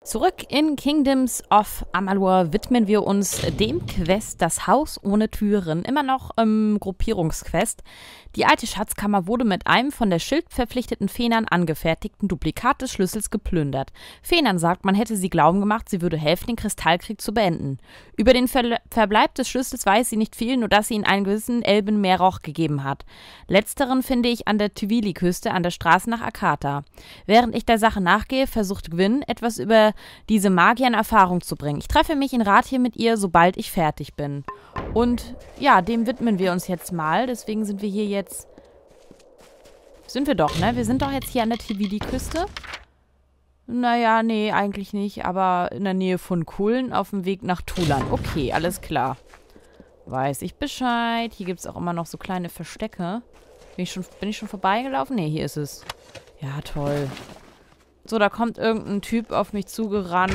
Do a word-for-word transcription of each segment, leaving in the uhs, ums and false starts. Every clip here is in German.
Zurück in Kingdoms of Amalur widmen wir uns dem Quest Das Haus ohne Türen, immer noch im Gruppierungsquest. Die alte Schatzkammer wurde mit einem von der schildverpflichteten Fenan angefertigten Duplikat des Schlüssels geplündert. Fenan sagt, man hätte sie glauben gemacht, sie würde helfen, den Kristallkrieg zu beenden. Über den Ver Verbleib des Schlüssels weiß sie nicht viel, nur dass sie ihn einen gewissen Elben Meroch gegeben hat. Letzteren finde ich an der Tywili-Küste an der Straße nach Akata. Während ich der Sache nachgehe, versucht Gwyn, etwas über diese Magie in Erfahrung zu bringen. Ich treffe mich in Rat hier mit ihr, sobald ich fertig bin. Und ja, dem widmen wir uns jetzt mal. Deswegen sind wir hier jetzt... Sind wir doch, ne? Wir sind doch jetzt hier an der Tywili-Küste. Naja, nee, eigentlich nicht. Aber in der Nähe von Kuln auf dem Weg nach Tulan. Okay, alles klar. Weiß ich Bescheid. Hier gibt es auch immer noch so kleine Verstecke. Bin ich schon, bin ich schon vorbeigelaufen? Nee, hier ist es. Ja, toll. So, da kommt irgendein Typ auf mich zugerannt.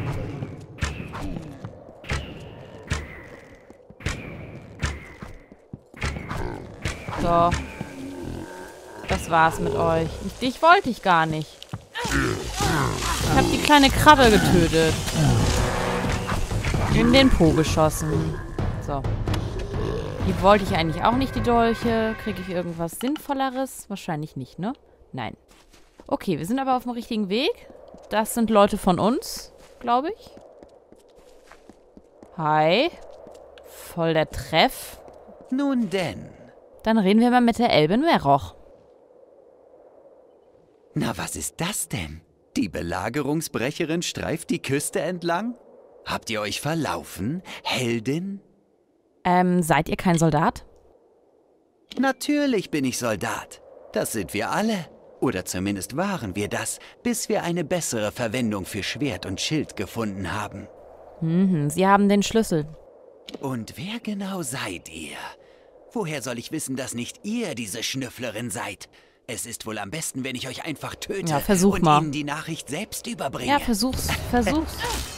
So. Das war's mit euch. Ich, dich wollte ich gar nicht. Ich habe die kleine Krabbe getötet. In den Po geschossen. So. Die wollte ich eigentlich auch nicht, die Dolche. Kriege ich irgendwas Sinnvolleres? Wahrscheinlich nicht, ne? Nein. Okay, wir sind aber auf dem richtigen Weg. Das sind Leute von uns, glaube ich. Hi. Voll der Treff. Nun denn. Dann reden wir mal mit der Elben Meroch. Na, was ist das denn? Die Belagerungsbrecherin streift die Küste entlang? Habt ihr euch verlaufen, Heldin? Ähm, seid ihr kein Soldat? Natürlich bin ich Soldat. Das sind wir alle. Oder zumindest waren wir das, bis wir eine bessere Verwendung für Schwert und Schild gefunden haben. Mhm, Sie haben den Schlüssel. Und wer genau seid ihr? Woher soll ich wissen, dass nicht ihr diese Schnüfflerin seid? Es ist wohl am besten, wenn ich euch einfach töte ja, versuch und mal. Ihnen die Nachricht selbst überbringe. Ja, versuch's, versuch's.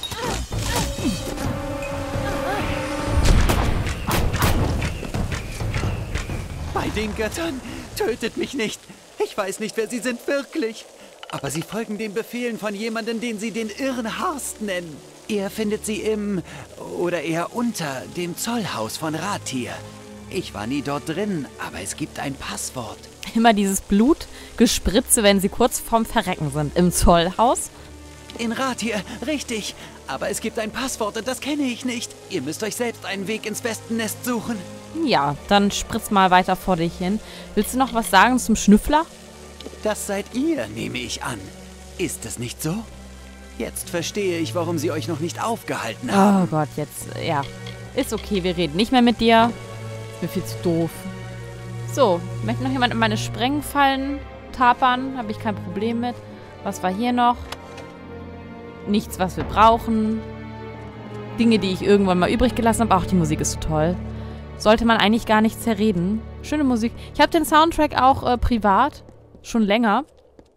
Bei den Göttern, tötet mich nicht. Ich weiß nicht, wer sie sind wirklich. Aber sie folgen den Befehlen von jemandem, den sie den Irren Harst nennen. Er findet sie im, oder eher unter, dem Zollhaus von Ratir. Ich war nie dort drin, aber es gibt ein Passwort. Immer dieses Blutgespritze, wenn sie kurz vorm Verrecken sind. Im Zollhaus? In Ratir, richtig. Aber es gibt ein Passwort und das kenne ich nicht. Ihr müsst euch selbst einen Weg ins Wespennest suchen. Ja, dann spritz mal weiter vor dich hin. Willst du noch was sagen zum Schnüffler? Das seid ihr, nehme ich an. Ist es nicht so? Jetzt verstehe ich, warum sie euch noch nicht aufgehalten haben. Oh Gott, jetzt, ja. Ist okay, wir reden nicht mehr mit dir. Ist mir viel zu doof. So, möchte noch jemand in meine Sprengfallen tapern? Habe ich kein Problem mit. Was war hier noch? Nichts, was wir brauchen. Dinge, die ich irgendwann mal übrig gelassen habe. Auch die Musik ist so toll. Sollte man eigentlich gar nicht zerreden. Schöne Musik. Ich habe den Soundtrack auch äh, privat. Schon länger.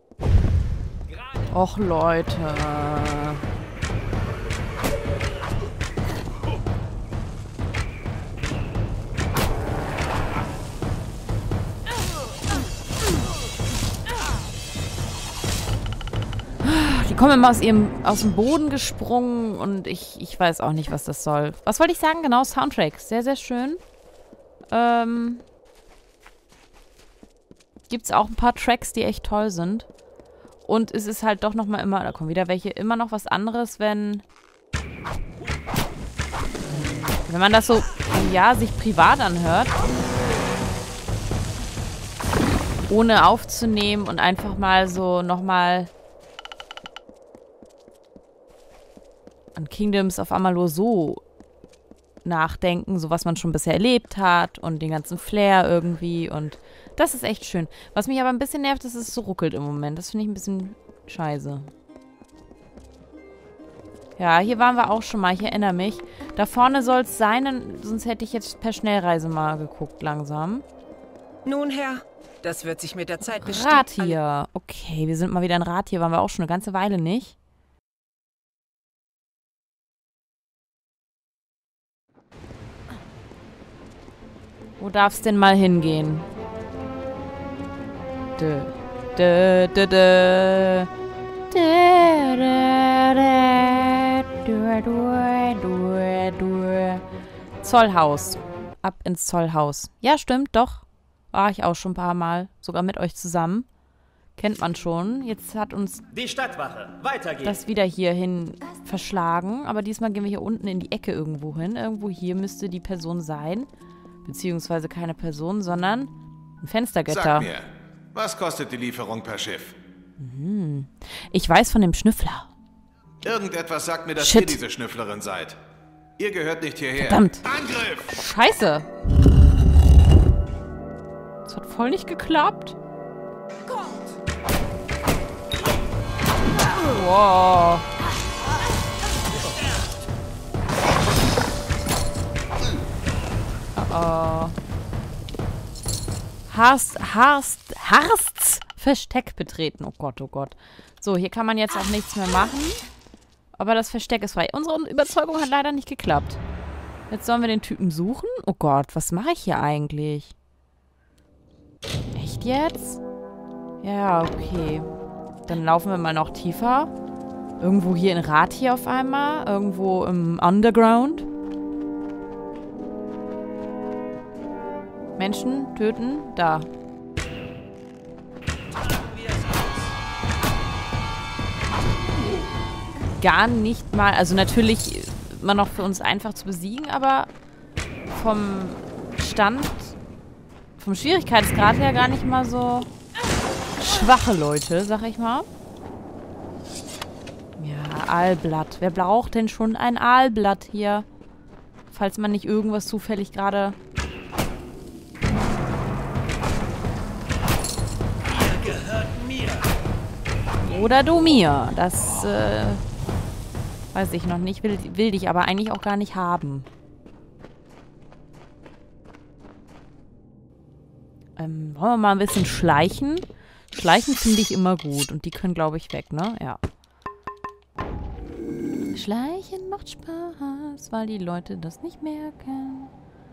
Och, Leute. Die kommen immer aus ihrem, aus dem Boden gesprungen und ich, ich weiß auch nicht, was das soll. Was wollte ich sagen? Genau, Soundtrack. Sehr, sehr schön. Ähm... Gibt es auch ein paar Tracks, die echt toll sind. Und es ist halt doch nochmal immer, da kommen wieder welche, immer noch was anderes, wenn wenn man das so, ja, sich privat anhört. Ohne aufzunehmen und einfach mal so nochmal an Kingdoms of Amalur so nachdenken, so was man schon bisher erlebt hat und den ganzen Flair irgendwie und das ist echt schön. Was mich aber ein bisschen nervt, ist, dass es so ruckelt im Moment. Das finde ich ein bisschen scheiße. Ja, hier waren wir auch schon mal. Ich erinnere mich. Da vorne soll es sein, sonst hätte ich jetzt per Schnellreise mal geguckt langsam. Nun, Herr, das wird sich mit der Zeit bestimmt... Ratir. Okay, wir sind mal wieder in Ratir. Waren wir auch schon eine ganze Weile nicht. Wo darf's denn mal hingehen? Dö, dö, dö, dö. Dö, dö, dö. Du, du, du, du. Zollhaus. Ab ins Zollhaus. Ja, stimmt, doch. War ich auch schon ein paar Mal. Sogar mit euch zusammen. Kennt man schon. Jetzt hat uns die Stadtwache. Weiter geht's. Das wieder hierhin verschlagen. Aber diesmal gehen wir hier unten in die Ecke irgendwo hin. Irgendwo hier müsste die Person sein. Beziehungsweise keine Person, sondern ein Fenstergitter. Sag mir, was kostet die Lieferung per Schiff? Mhm. Ich weiß von dem Schnüffler. Irgendetwas sagt mir, dass Shit. ihr diese Schnüfflerin seid. Ihr gehört nicht hierher. Verdammt. Angriff! Scheiße. Das hat voll nicht geklappt. Wow. Oh oh. Harst, Harst, Harsts Versteck betreten. Oh Gott, oh Gott. So, hier kann man jetzt auch nichts mehr machen. Aber das Versteck ist frei. Unsere Überzeugung hat leider nicht geklappt. Jetzt sollen wir den Typen suchen? Oh Gott, was mache ich hier eigentlich? Echt jetzt? Ja, okay. Dann laufen wir mal noch tiefer. Irgendwo hier in Rathi auf einmal. Irgendwo im Underground. Menschen töten. Da. Gar nicht mal. Also natürlich immer noch für uns einfach zu besiegen, aber vom Stand, vom Schwierigkeitsgrad her gar nicht mal so schwache Leute, sag ich mal. Ja, Aalblatt. Wer braucht denn schon ein Aalblatt hier? Falls man nicht irgendwas zufällig gerade... Ihr gehört mir. Oder du mir. Das, äh... weiß ich noch nicht. Will, will dich aber eigentlich auch gar nicht haben. Ähm, wollen wir mal ein bisschen schleichen? Schleichen finde ich immer gut. Und die können, glaube ich, weg, ne? Ja. Schleichen macht Spaß, weil die Leute das nicht merken.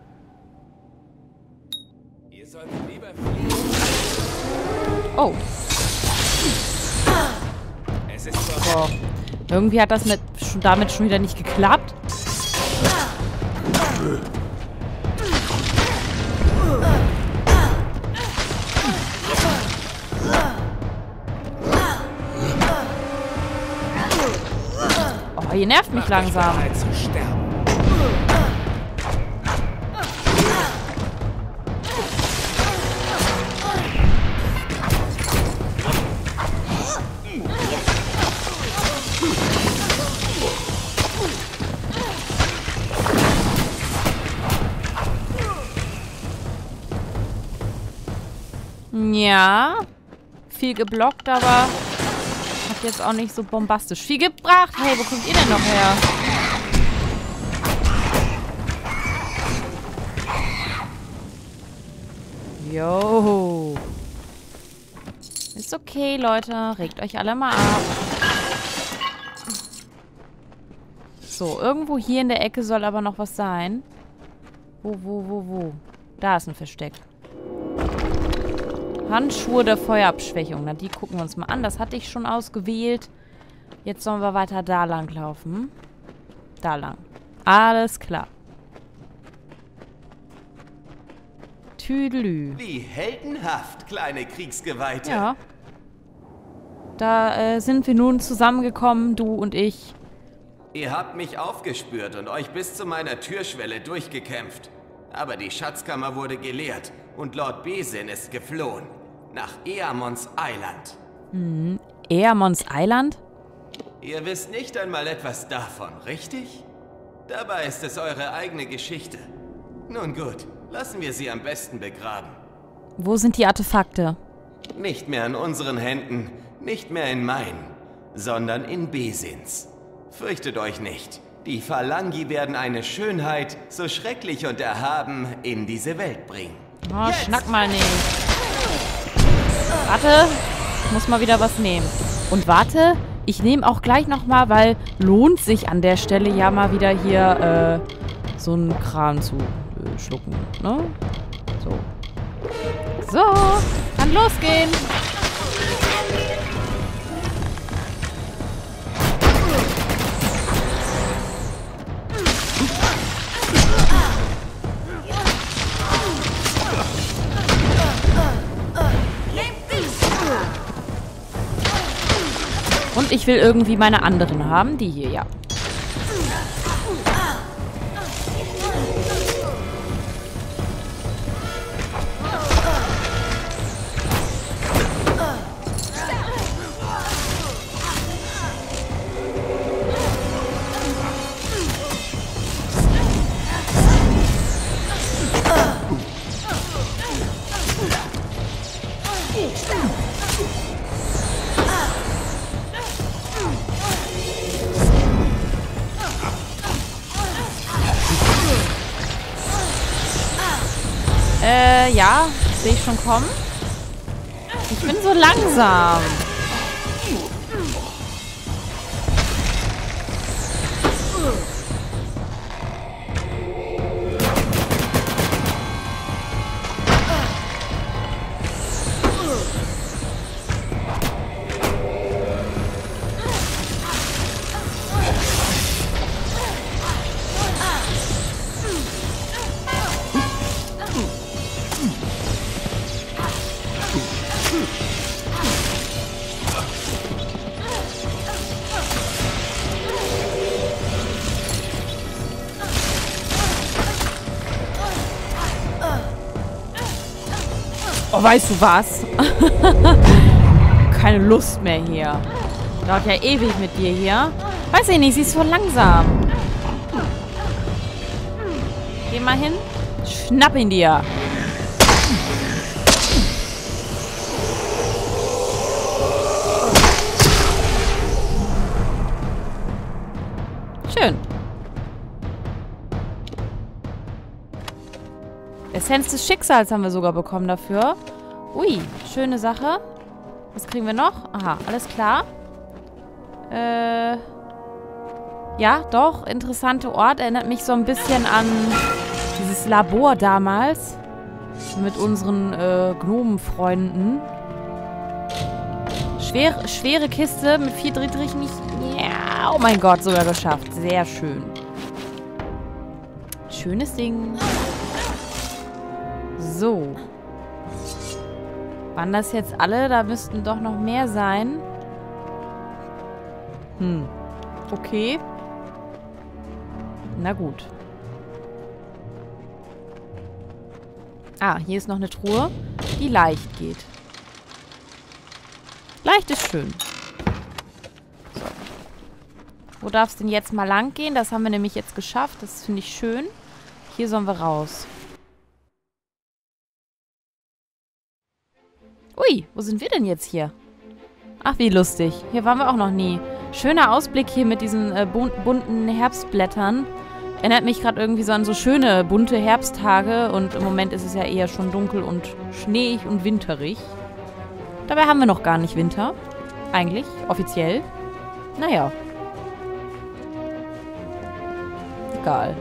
Ihr solltet lieber fliehen. Oh. Es ist so. Oh. Irgendwie hat das mit, schon, damit schon wieder nicht geklappt. Oh, ihr nervt mich langsam. Zu sterben. Ja. Viel geblockt, aber hat jetzt auch nicht so bombastisch viel gebracht. Hey, wo kommt ihr denn noch her? Yo. Ist okay, Leute. Regt euch alle mal ab. So, irgendwo hier in der Ecke soll aber noch was sein. Wo, wo, wo, wo? Da ist ein Versteck. Handschuhe der Feuerabschwächung. Na, die gucken wir uns mal an. Das hatte ich schon ausgewählt. Jetzt sollen wir weiter da lang laufen. Da lang. Alles klar. Tüdelü. Wie heldenhaft, kleine Kriegsgeweihte. Ja. Da äh, sind wir nun zusammengekommen, du und ich. Ihr habt mich aufgespürt und euch bis zu meiner Türschwelle durchgekämpft. Aber die Schatzkammer wurde geleert und Lord Besin ist geflohen. Nach Eamons Eiland. Hm. Eamons Eiland? Ihr wisst nicht einmal etwas davon, richtig? Dabei ist es eure eigene Geschichte. Nun gut, lassen wir sie am besten begraben. Wo sind die Artefakte? Nicht mehr in unseren Händen, nicht mehr in meinen, sondern in Besins. Fürchtet euch nicht. Die Phalangi werden eine Schönheit, so schrecklich und erhaben, in diese Welt bringen. Oh, schnack mal nicht. Warte, ich muss mal wieder was nehmen. Und warte, ich nehme auch gleich nochmal, weil lohnt sich an der Stelle ja mal wieder hier äh, so einen Kran zu äh, schlucken, ne? So. So, kann losgehen. ich will irgendwie meine anderen haben. Die hier, ja. Äh, ja, sehe ich schon kommen. Ich bin so langsam. Oh, weißt du was? Keine Lust mehr hier. Dauert ja ewig mit dir hier. Weiß ich nicht, sie ist so langsam. Geh mal hin. Schnapp ihn dir. Schön. Essenz des Schicksals haben wir sogar bekommen dafür. Ui, schöne Sache. Was kriegen wir noch? Aha, alles klar. Äh... Ja, doch, interessanter Ort. Erinnert mich so ein bisschen an dieses Labor damals. Mit unseren äh, Gnomenfreunden. Schwer, schwere Kiste mit vier Dietrichen. Ja, oh mein Gott, sogar geschafft. Sehr schön. Schönes Ding. So. Waren das jetzt alle? Da müssten doch noch mehr sein. Hm. Okay. Na gut. Ah, hier ist noch eine Truhe, die leicht geht. Leicht ist schön. So. Wo darf es denn jetzt mal lang gehen? Das haben wir nämlich jetzt geschafft. Das finde ich schön. Hier sollen wir raus. Ui, wo sind wir denn jetzt hier? Ach, wie lustig. Hier waren wir auch noch nie. Schöner Ausblick hier mit diesen äh, bunten Herbstblättern. Erinnert mich gerade irgendwie so an so schöne, bunte Herbsttage. Und im Moment ist es ja eher schon dunkel und schneeig und winterig. Dabei haben wir noch gar nicht Winter. Eigentlich, offiziell. Naja. Egal.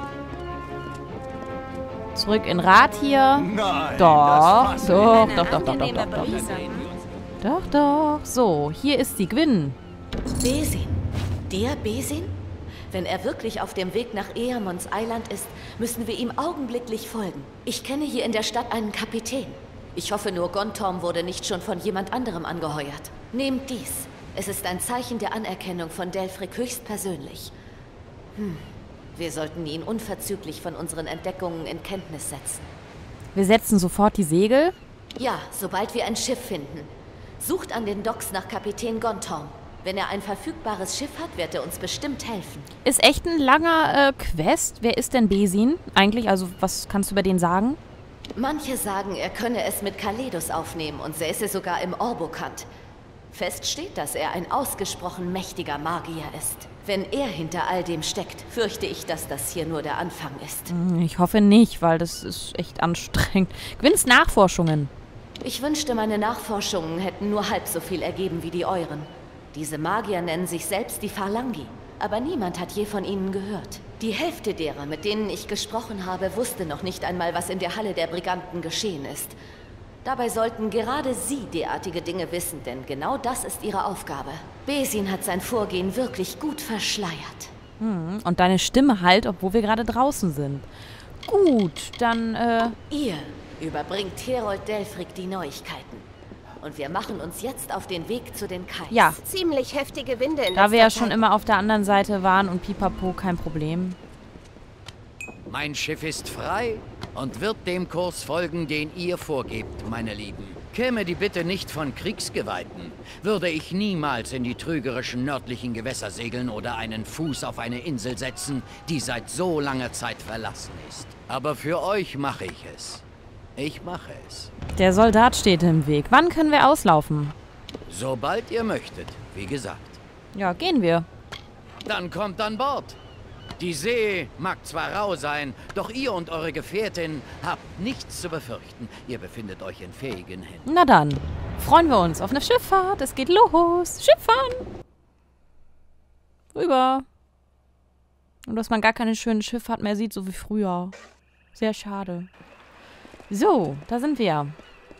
Zurück in Rat hier. Nein, Doch, das doch, Eine doch, doch, doch, doch, angenehme doch, doch. Brise. Doch, doch. So, hier ist die Gwyn. Besin. Der Besin? Wenn er wirklich auf dem Weg nach Eamons Eiland ist, müssen wir ihm augenblicklich folgen. Ich kenne hier in der Stadt einen Kapitän. Ich hoffe nur, Gontorm wurde nicht schon von jemand anderem angeheuert. Nehmt dies. Es ist ein Zeichen der Anerkennung von Delphrik höchstpersönlich. Hm. Wir sollten ihn unverzüglich von unseren Entdeckungen in Kenntnis setzen. Wir setzen sofort die Segel. Ja, sobald wir ein Schiff finden. Sucht an den Docks nach Kapitän Gontorm. Wenn er ein verfügbares Schiff hat, wird er uns bestimmt helfen. Ist echt ein langer äh, Quest. Wer ist denn Besin eigentlich? Also, was kannst du über den sagen? Manche sagen, er könne es mit Kaledus aufnehmen und säße sogar im Orbokant. Fest steht, dass er ein ausgesprochen mächtiger Magier ist. Wenn er hinter all dem steckt, fürchte ich, dass das hier nur der Anfang ist. Ich hoffe nicht, weil das ist echt anstrengend. Gwyns Nachforschungen. Ich wünschte, meine Nachforschungen hätten nur halb so viel ergeben wie die euren. Diese Magier nennen sich selbst die Phalangi, aber niemand hat je von ihnen gehört. Die Hälfte derer, mit denen ich gesprochen habe, wusste noch nicht einmal, was in der Halle der Briganten geschehen ist. Dabei sollten gerade sie derartige Dinge wissen, denn genau das ist ihre Aufgabe. Besin hat sein Vorgehen wirklich gut verschleiert. Hm, und deine Stimme halt, obwohl wir gerade draußen sind. Gut, dann, äh... Ihr überbringt Herold Delphrik die Neuigkeiten. Und wir machen uns jetzt auf den Weg zu den Kais. Ja. Ziemlich heftige Winde in Da wir ja letzter schon Zeit. immer auf der anderen Seite waren und pipapo, kein Problem. Mein Schiff ist frei und wird dem Kurs folgen, den ihr vorgebt, meine Lieben. Käme die Bitte nicht von Kriegsgeweihten, würde ich niemals in die trügerischen nördlichen Gewässer segeln oder einen Fuß auf eine Insel setzen, die seit so langer Zeit verlassen ist. Aber für euch mache ich es. Ich mache es. Der Soldat steht im Weg. Wann können wir auslaufen? Sobald ihr möchtet, wie gesagt. Ja, gehen wir. Dann kommt an Bord. Die See mag zwar rau sein, doch ihr und eure Gefährtin habt nichts zu befürchten. Ihr befindet euch in fähigen Händen. Na dann, freuen wir uns auf eine Schifffahrt. Es geht los. Schifffahren. Rüber. Und dass man gar keine schöne Schifffahrt mehr sieht, so wie früher. Sehr schade. So, da sind wir.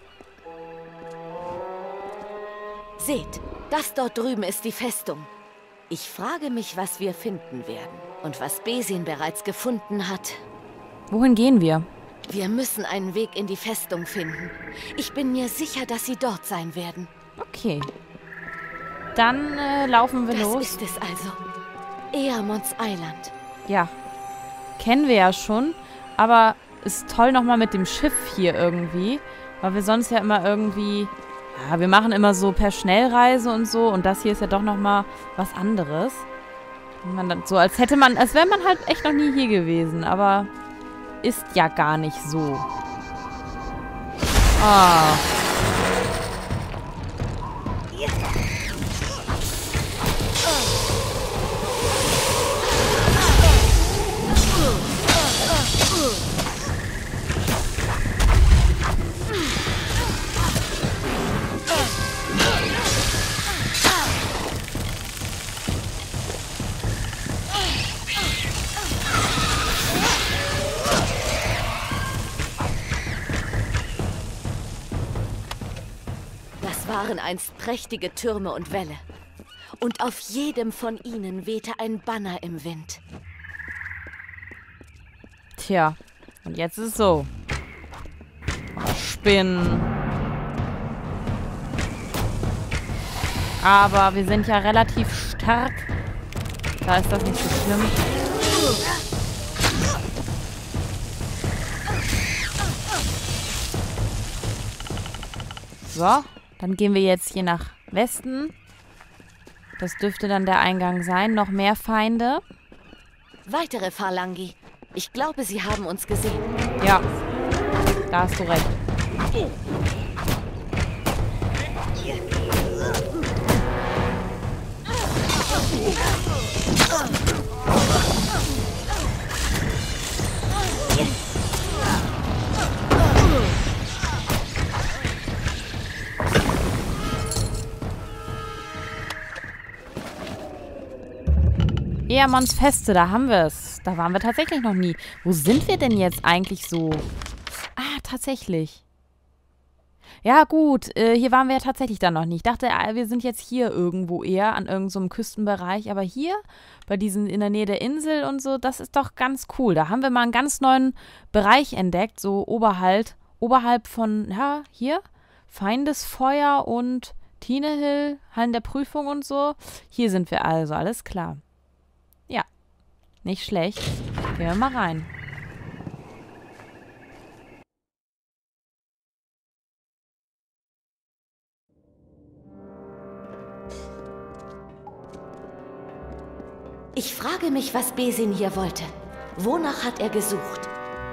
Seht, das dort drüben ist die Festung. Ich frage mich, was wir finden werden. Und was Besin bereits gefunden hat. Wohin gehen wir? Wir müssen einen Weg in die Festung finden. Ich bin mir sicher, dass sie dort sein werden. Okay. Dann äh, laufen wir Das los. ist es also. Eamons Eiland. Ja. Kennen wir ja schon. Aber ist toll nochmal mit dem Schiff hier irgendwie. Weil wir sonst ja immer irgendwie... Ja, wir machen immer so per Schnellreise und so. Und das hier ist ja doch nochmal was anderes. Man dann so, als hätte man... Als wäre man halt echt noch nie hier gewesen. Aber ist ja gar nicht so. Ah. Das waren einst prächtige Türme und Wälle. Und auf jedem von ihnen wehte ein Banner im Wind. Tja, und jetzt ist es so. Spinnen. Aber wir sind ja relativ stark. Da ist das nicht so schlimm. So, dann gehen wir jetzt hier nach Westen. Das dürfte dann der Eingang sein. Noch mehr Feinde. Weitere Phalangi. Ich glaube, sie haben uns gesehen. Ja, da hast du recht. Eamons Feste, da haben wir es. Da waren wir tatsächlich noch nie. Wo sind wir denn jetzt eigentlich so? Ah, tatsächlich. Ja, gut. Äh, hier waren wir ja tatsächlich dann noch nicht. Ich dachte, äh, wir sind jetzt hier irgendwo eher, an irgendeinem so Küstenbereich. Aber hier, bei diesen, in der Nähe der Insel und so, das ist doch ganz cool. Da haben wir mal einen ganz neuen Bereich entdeckt. So oberhalb, oberhalb von, ja, hier, Feindesfeuer und Tinehill, Hallen der Prüfung und so. Hier sind wir also, alles klar. Ja, nicht schlecht. Gehen wir mal rein. Ich frage mich, was Besin hier wollte. Wonach hat er gesucht?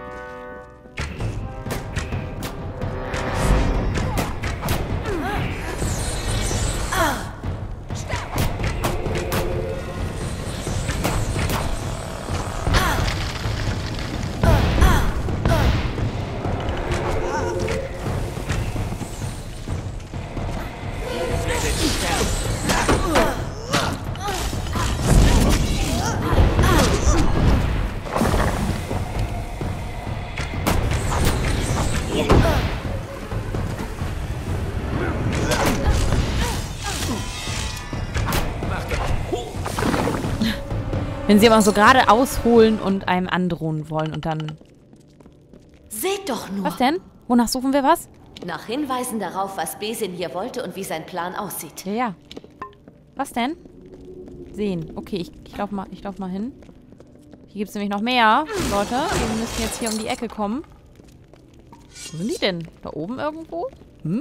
Wenn sie aber so gerade ausholen und einem androhen wollen und dann... Seht doch nur. Was denn? Wonach suchen wir was? Nach Hinweisen darauf, was Besin hier wollte und wie sein Plan aussieht. Ja, ja. Was denn? Sehen. Okay, ich, ich laufe mal, lauf mal hin. Hier gibt es nämlich noch mehr, Leute. Wir müssen jetzt hier um die Ecke kommen. Wo sind die denn? Da oben irgendwo? Hm?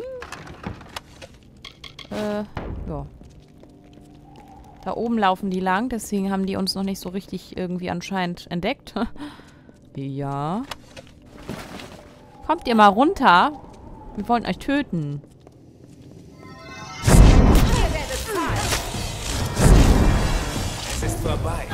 Äh, ja. Da oben laufen die lang, deswegen haben die uns noch nicht so richtig irgendwie anscheinend entdeckt. Ja. Kommt ihr mal runter? Wir wollen euch töten. Es ist vorbei.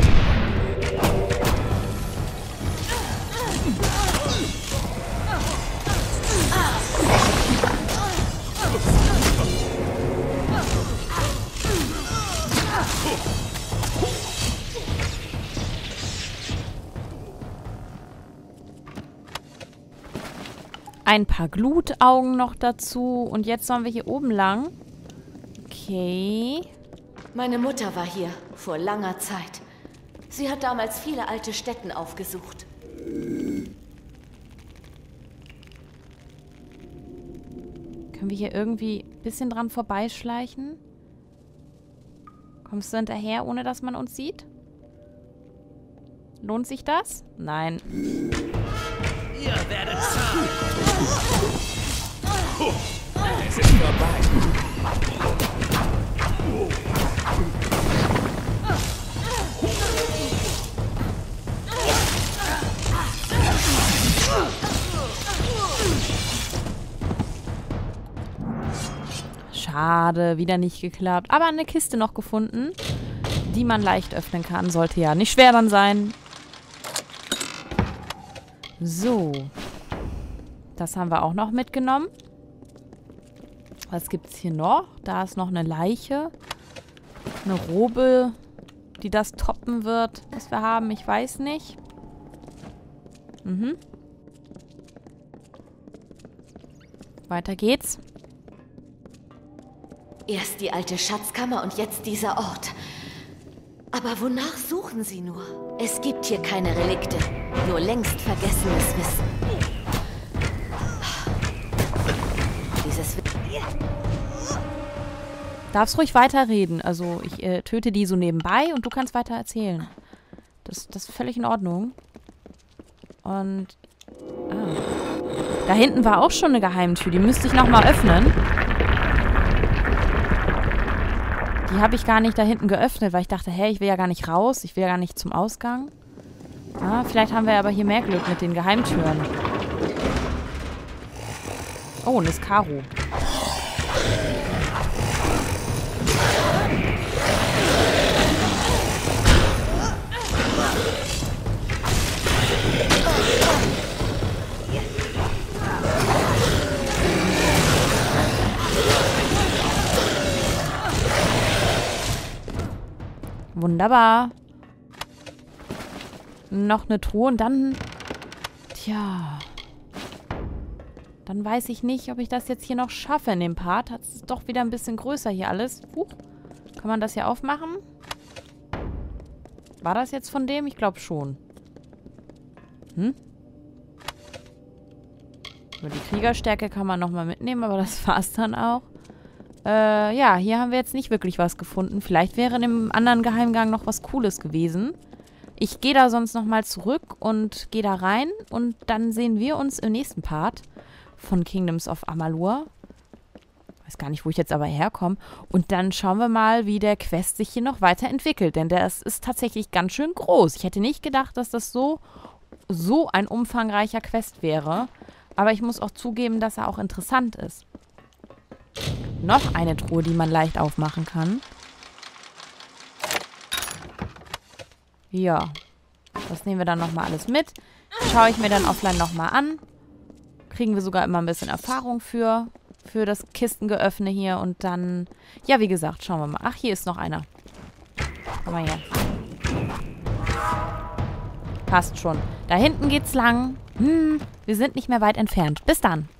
Ein paar Glutaugen noch dazu. Und jetzt sollen wir hier oben lang. Okay. Meine Mutter war hier, vor langer Zeit. Sie hat damals viele alte Stätten aufgesucht. Können wir hier irgendwie ein bisschen dran vorbeischleichen? Kommst du hinterher, ohne dass man uns sieht? Lohnt sich das? Nein. Ihr werdet zahlen. Es ist vorbei. Schade, wieder nicht geklappt. Aber eine Kiste noch gefunden, die man leicht öffnen kann. Sollte ja nicht schwer dann sein. So. Das haben wir auch noch mitgenommen. Was gibt es hier noch? Da ist noch eine Leiche. Eine Robe, die das toppen wird, was wir haben. Ich weiß nicht. Mhm. Weiter geht's. Erst die alte Schatzkammer und jetzt dieser Ort. Aber wonach suchen Sie nur? Es gibt hier keine Relikte, nur längst vergessenes Wissen. Dieses Wissen. Darfst ruhig weiterreden. Also ich äh, töte die so nebenbei und du kannst weiter erzählen. Das, das ist völlig in Ordnung. Und ah. Da hinten war auch schon eine Geheimtür. Die müsste ich nochmal öffnen. Die habe ich gar nicht da hinten geöffnet, weil ich dachte, hey, ich will ja gar nicht raus. Ich will ja gar nicht zum Ausgang. Ah, vielleicht haben wir aber hier mehr Glück mit den Geheimtüren. Oh, und das Karo. Wunderbar. Noch eine Truhe und dann... Tja. Dann weiß ich nicht, ob ich das jetzt hier noch schaffe in dem Part. Das ist doch wieder ein bisschen größer hier alles. Huch. Kann man das hier aufmachen? War das jetzt von dem? Ich glaube schon. Hm? So, die Kriegerstärke kann man nochmal mitnehmen, aber das war's dann auch. Äh, ja, hier haben wir jetzt nicht wirklich was gefunden. Vielleicht wäre in dem anderen Geheimgang noch was Cooles gewesen. Ich gehe da sonst nochmal zurück und gehe da rein. Und dann sehen wir uns im nächsten Part von Kingdoms of Amalur. Weiß gar nicht, wo ich jetzt aber herkomme. Und dann schauen wir mal, wie der Quest sich hier noch weiterentwickelt. Denn der ist, ist tatsächlich ganz schön groß. Ich hätte nicht gedacht, dass das so, so ein umfangreicher Quest wäre. Aber ich muss auch zugeben, dass er auch interessant ist. Noch eine Truhe, die man leicht aufmachen kann. Ja. Das nehmen wir dann nochmal alles mit. Schaue ich mir dann offline nochmal an. Kriegen wir sogar immer ein bisschen Erfahrung für, für das Kistengeöffne hier. Und dann, ja, wie gesagt, schauen wir mal. Ach, hier ist noch einer. Komm mal her. Passt schon. Da hinten geht's lang. Hm, wir sind nicht mehr weit entfernt. Bis dann.